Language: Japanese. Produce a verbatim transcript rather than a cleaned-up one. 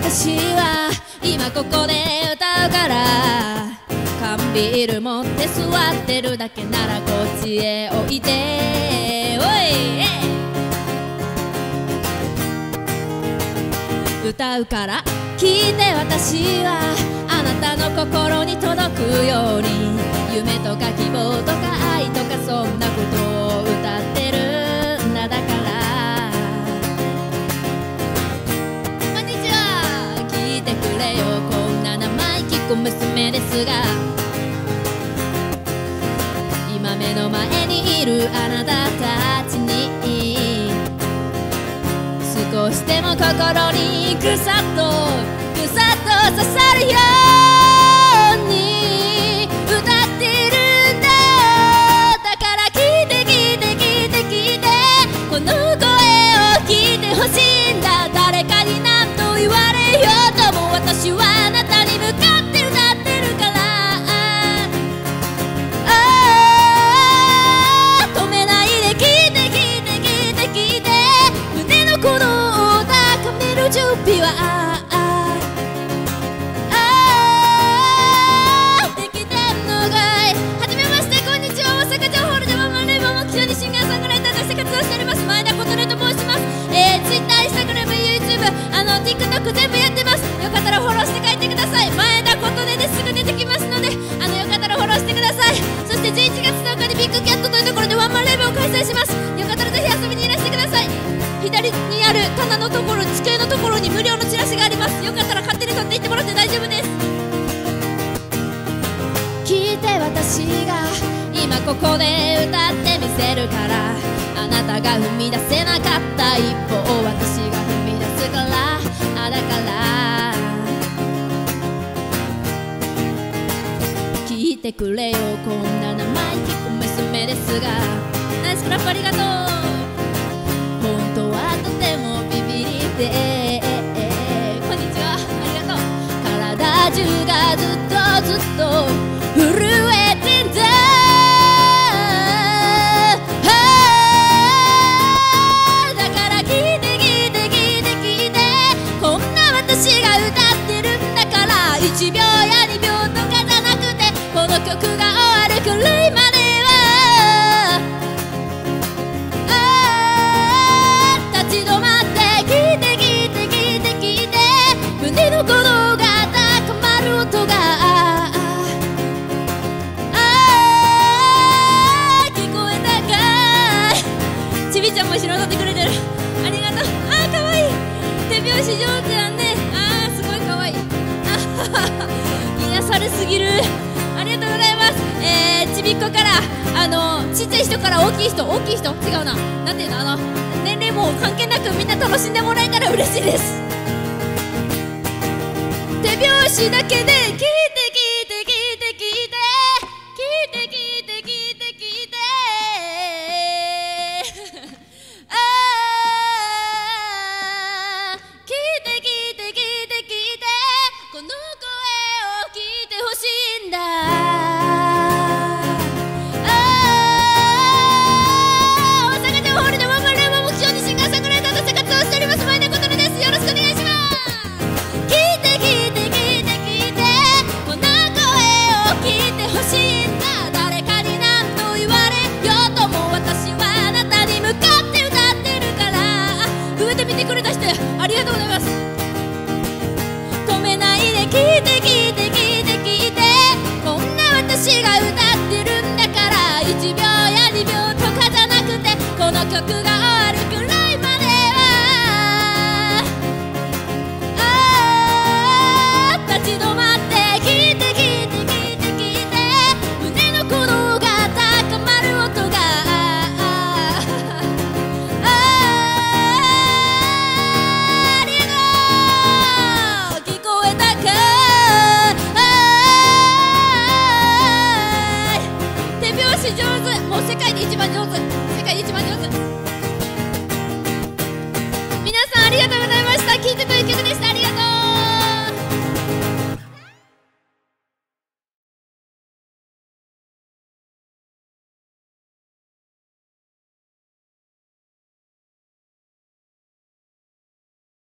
私は今ここで歌うから、缶ビール持って座ってるだけならこっちへおいで。おい歌うから聞いて、私はあなたの心に届くように、夢とか希望とか愛とかそんなことを歌ってるんだ。だからこんにちは、聞いてくれよ、こんな生意気子娘ですが、今目の前にいるあなたたちに少しでも心にぐさっとぐさっと刺さるように歌ってるんだよ。だから聞いて聞いて聞いて聞いて、この声を聞いてほしいんだ。誰かに何と言われようとも私はあなたに向かって歌ってるから、ああ止めないで聞いて聞いて聞いて聞いて、胸の鼓動を高める準備はあああできてんのかい。はじめまして、こんにちは。大阪城ホールでワンマンレイバー目標にシンガーソングライターとして活動しております前田琴音と申します。えー、Twitter、Instagram、YouTube、あの TikTok 全部やってます。よかったらフォローして書いてください。前田琴音ですぐ出てきますので、あのよかったらフォローしてください。そしてじゅういちがつとおかにビッグキャットというところでワンマンレイバーを開催します。よかったらぜひ遊びにいらしてください。左にある棚のところ、机のところに無料のチラシがあります。よかったら勝手に取っていってもらって大丈夫です。聞いて、私が今ここで歌ってみせるから、あなたが踏み出せなかった一歩を私が踏み出すから、あだから聞いてくれよ、こんな生意気子娘ですが。ナイスクラップありがとう。本当はとてもビビりで、こんにちは、ありがとう。体中がずっとずっと震えてんだ。だから聞いて聞いて聞いて聞いて、こんな私が歌ってるんだから、いちびょうやにびょうとかじゃなくて、この曲が終わるくらいまで胸の鼓動が高まる音がああ聞こえたかい。ちびちゃんも一緒に踊ってくれてる。ありがとう。あーかわいい。手拍子上手やんね。あーすごいかわいい。あはは癒されすぎる。ありがとうございます。えー、ちびっこからあのちっちゃい人から大きい人、大きい人違うな、なんていうの、あの年齢も関係なくみんな楽しんでもらえたら嬉しいです。手拍子だけで聞いて聞いて聞いて聞いて聞いて聞いて聞いて聞いてああ聞いて聞いて聞いて聞いて、この声を聞いてほしいんだ。ああ大阪城ホールでワンマンレイバー目標にシンガーソングライターとして活動しております前田琴音です。よろしくお願いします。ありがとうございます。止めないで聞いて聞いて聞いて聞いて、こんな私が歌ってるんだから、いちびょうやにびょうとかじゃなくて、この曲が終わるくらいまではああ立ち止まって聞いて聞いて聞いて聞いて、胸の鼓動が高まる音が上手、もう世界で一番上手、世界で一番上手。